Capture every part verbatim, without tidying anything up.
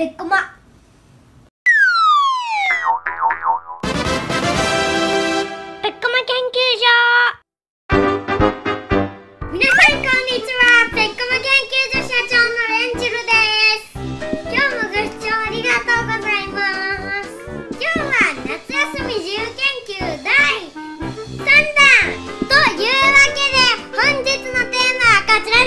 ペッコマ。ペッコマ研究所。皆さんこんにちは。ペッコマ研究所社長のレンジルです。今日もご視聴ありがとうございます。今日は夏休み自由研究だいさんだんというわけで、本日のテーマはこちらです。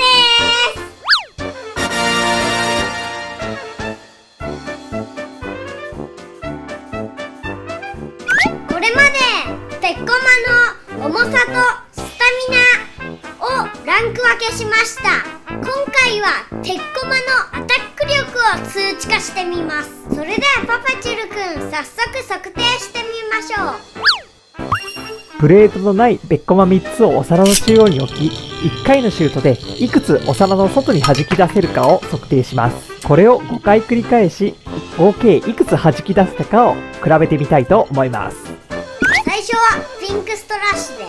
これまでペッコマの重さとスタミナをランク分けしました。今回はペッコマのアタック力を数値化してみます。それではパパチルくん、早速測定してみましょう。 プレートのないペッコマみっつをお皿の中央に置き、いっかいのシュートでいくつお皿の外に弾き出せるかを測定します。これをごかい繰り返し、合計いくつ弾き出せたかを比べてみたいと思います。 最初はピンクストラッシュです。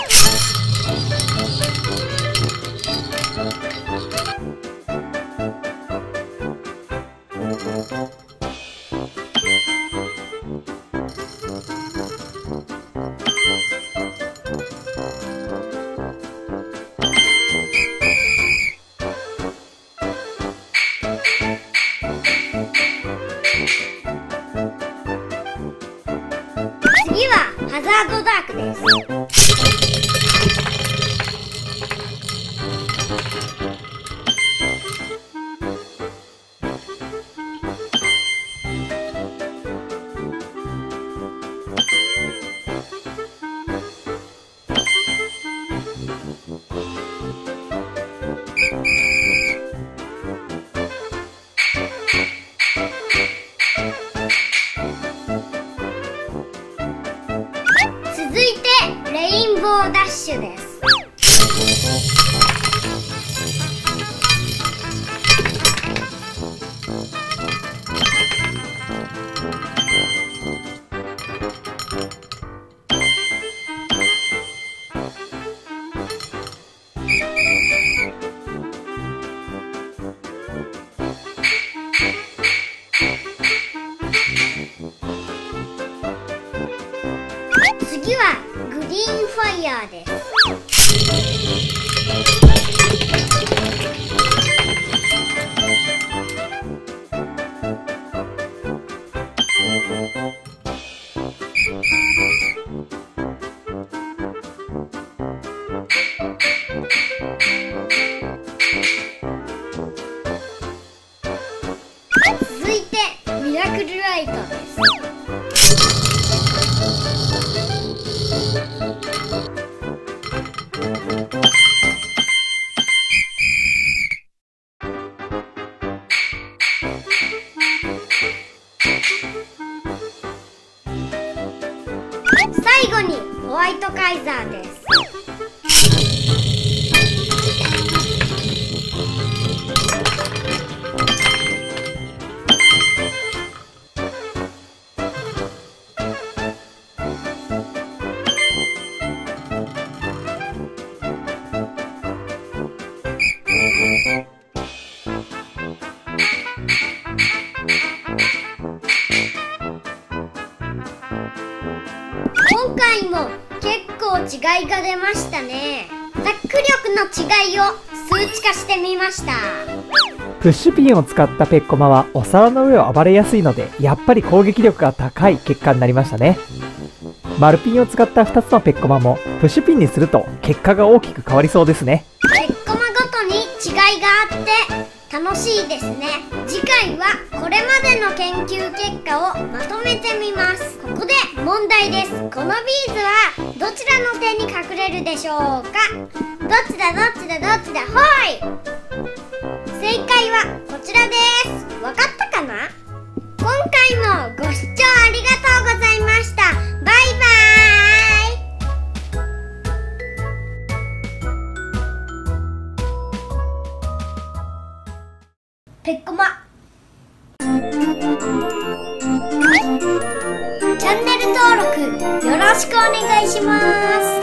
次はハザードダークです。続いてレインボーダッシュです。次はグリーンファイヤーです。続いてミラクルライトです。最後にホワイトカイザーです。今回も結構違いが出ましたね。アタック力の違いを数値化してみました。 プッシュピンを使ったペッコマはお皿の上を暴れやすいので、やっぱり攻撃力が高い結果になりましたね。丸ピンを使ったふたつのペッコマもプッシュピンにすると結果が大きく変わりそうですね。 ペッコマごとに違いがあって楽しいですね。次回はこれまでの研究結果をまとめてみます。ここで問題です。このビーズはどちらの手に隠れるでしょうか。どっちだどっちだどっちだ、ほい。正解はこちらです。わかったかな。今回もご視聴ありがとうございました。バイバーイ。ペッコマ。チャンネル登録よろしくお願いします。